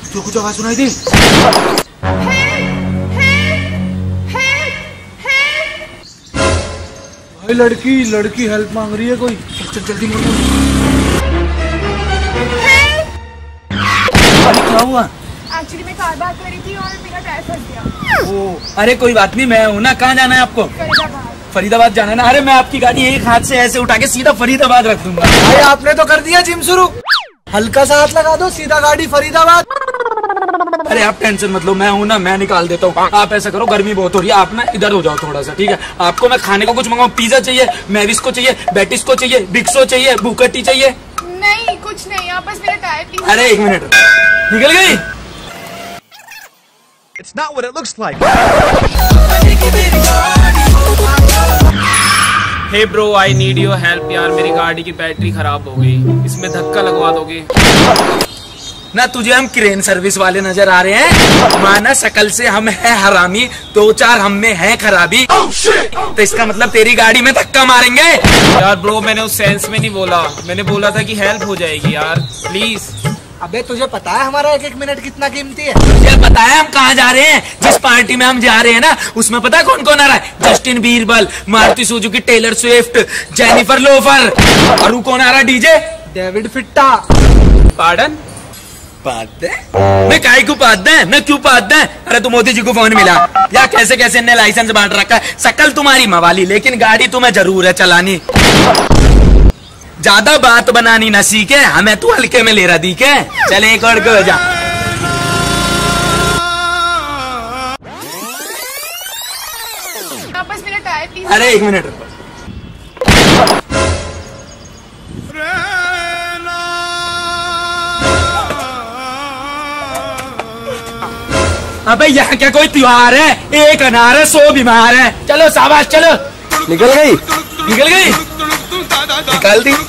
क्यों कुछ आवाज सुनाई दी? भाई लड़की हेल्प मांग रही है कोई। चल जल्दी मोड़। क्या हुआ? एक्चुअली मैं कार बात कर रही थी और मेरा टायर फंस गया। ओ अरे कोई बात नहीं, मैं हूँ ना। कहाँ जाना है आपको? फरीदाबाद जाना है ना? अरे मैं आपकी गाड़ी एक हाथ से ऐसे उठा के सीधा फरीदाबाद रख दूंगा। भाई आपने तो कर दिया जिम शुरू, हल्का सा हाथ लगा दो, सीधा गाड़ी फरीदाबाद। अरे आप टेंशन मत लो, मैं हूँ ना, मैं निकाल देता हूँ। आप ऐसा करो, गर्मी बहुत हो रही है, आप ना इधर हो जाओ थोड़ा सा, ठीक है? आपको मैं खाने को कुछ मंगाऊँ? पिज्जा चाहिए, मैविस को चाहिए, बेटिस को चाहिए, बिक्सो चाहिए, बुकटी चाहिए? नहीं कुछ नहीं, आप बस मेरा टायर प्लीज। अरे एक मिनट, निकल गई। It's not what it looks like. Hey bro, I need your help यार, मेरी गाड़ी की बैटरी खराब हो गई, इसमें धक्का लगवा दोगे? ना तुझे हम क्रेन सर्विस वाले नजर आ रहे हैं? माना शकल से हम है हरामी, 2-4 हम में है खराबी। तो इसका मतलब तेरी गाड़ी में धक्का मारेंगे? यार ब्रो, मैंने उस सेंस में नहीं बोला, मैंने बोला था कि हेल्प हो जाएगी यार, प्लीज। अबे तुझे पता है हमारा एक मिनट कितना कीमती है? तुझे पता है हम कहाँ जा रहे हैं? जिस पार्टी में हम जा रहे हैं ना, उसमें पता है कौन कौन आ रहा है? Justin Birbal, Maruti Suzuki, Taylor Swift, Jennifer loafer, और वो कौन आ रहा है? डीजे डेविड फिट्टा। पार्डन? मैं काय को पाद दे, मैं क्यों पाद दे? अरे तू मोदी जी को फोन मिला या कैसे कैसे ने लाइसेंस बांट रखा है। शकल तुम्हारी मवाली, लेकिन गाड़ी तुम्हें जरूर है चलानी। ज्यादा बात बनानी न सीखे, हमें तू हल्के में ले रहा दी के। चले एक और को जा। बस मेरा टायर प्लीज। अरे एक मिनट। अबे यहाँ क्या कोई त्योहार है? एक अनार है 100 बीमार है। चलो शाबाश, चलो। निकल गई? निकल गई? निकाल दी।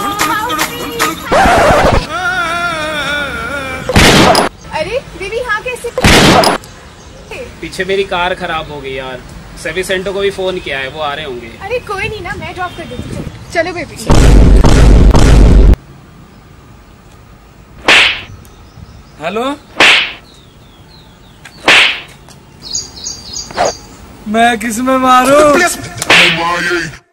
अरे दीदी यहाँ कैसे? पीछे मेरी कार खराब हो गई यार, सर्विस सेंटर को भी फोन किया है, वो आ रहे होंगे। अरे कोई नहीं ना, मैं ड्रॉप कर देती हूँ। चलो बेबी। हेलो, मैं किस में मारूं?